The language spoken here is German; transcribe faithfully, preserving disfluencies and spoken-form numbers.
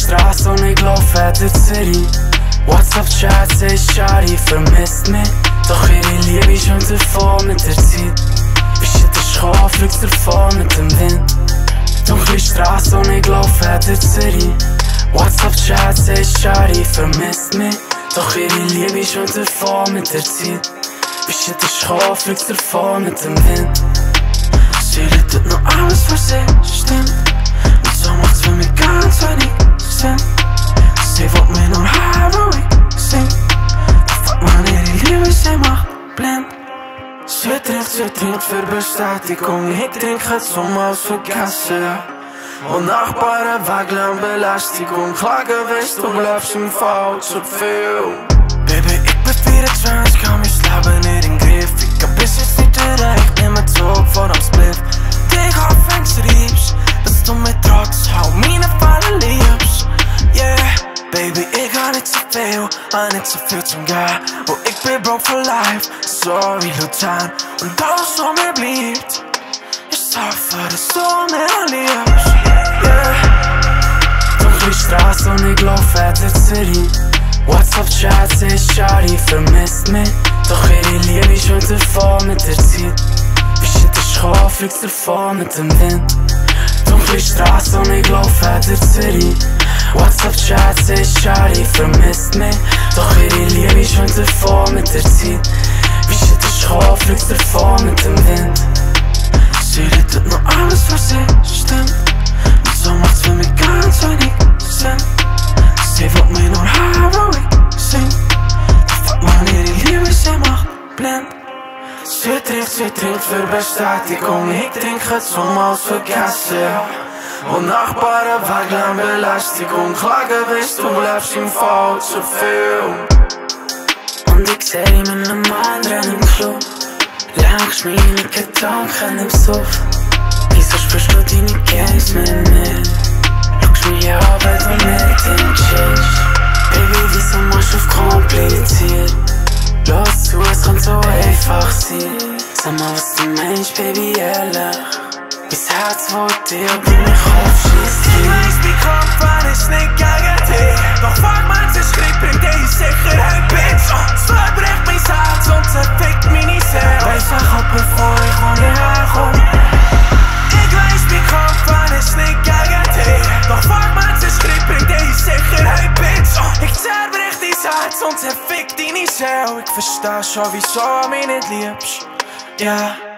Straße und ich laufe durch die City. WhatsApp-Chat sagt Shari vermisst mich, doch ihre Liebe ist schon davon mit der Zeit. Bist du der Schaf, fliegst davon mit dem Wind. Dunkle Straße und ich laufe durch die City. WhatsApp-Chat sagt Shari vermisst mich, doch ihre Liebe ist schon davon mit der Zeit. Bist du der Schaf, fliegst davon mit dem Wind. Sie redet nur alles, was sie stimmt. Und so macht's für mich ganz wenig Sinn. Sie wollt mich nur haben, wo ich sing. Doch fuck man, ihre Liebe, sie macht blind. Sie trinkt, sie trinkt für Bestätigung. Ich trinke zum Ausvergessen. Und Nachbarn wegen Belästigung. Klagen, weißt du, bleibst im Fall zu viel. Baby, ich bin vierundzwanzig, kann mein Leben nicht in den Griff. Ich hab bis jetzt nicht erreicht, nimm einen Zug vor am Split. Ich hoffe, du reibst, dass du mich trotz all meine Fallen liebst. Yeah, baby, ich hab nicht so viel, hab nicht so viel zum Gehen. Und ich bin broke for life, sorry, Luzern. Und alles, was mir bleibt, ist hoffe, dass du mich liebst. Yeah. Dunkle Straße und ich laufe durch die City. WhatsApp-Chat sagt Shari vermisst mich, doch ihre Liebe ist schon davon mit der Zeit. Bist du der Schaf, fliegst davon mit dem Wind. Dunkle Straße und ich laufe durch die City. WhatsApp-Chat sagt Shari vermisst mich, doch ihre Liebe ist schon davon mit der Zeit. Bist du der Schaf, fliegst davon mit dem Wind. Sie redet nur alles, was sie stimmt. Und so macht's für mich ganz wenig Sinn. Sie wollt mich nur haben, wo ich sing. Doch fuck man, ihre Liebe, sie macht blind. Sie trinkt, sie trinkt für Bestätigung. Ich trinke zum Ausvergessen. Und Nachbarn wegen Belästigung. Klagen, weißt du, bleibst im Fall zu viel. Und ich seh ihn mit einem anderen im Club. Lenkst meine Gedanken im Suff. Wieso spürst du deine Games mit mir? Schaust mich an, weil du mit ihm chillst. Baby, wieso machst du auf kompliziert? Los zu, es kann so einfach sein. Sag mal, was du meinst, Baby, ehrlich. Mein Herz will dir und in den Kopf schießt. Ich weiss, mein Kopf war ist nicht gegen dich. Doch fuck man, sie schreibt, bringt dich in Sicherheit, Bitch. Es verbricht mein Herz und zerfickt meine Seele. Weiss ich ab, bevor ich von hierher komm. Ich weiss, mein Kopf war ist nicht gegen dich. Doch fuck man, sie schreibt, bringt dich in Sicherheit, Bitch. Ich zerbrich dein Herz und zerfickt deine Seele. Ich versteh schon, wieso du mich nicht liebst. Yeah.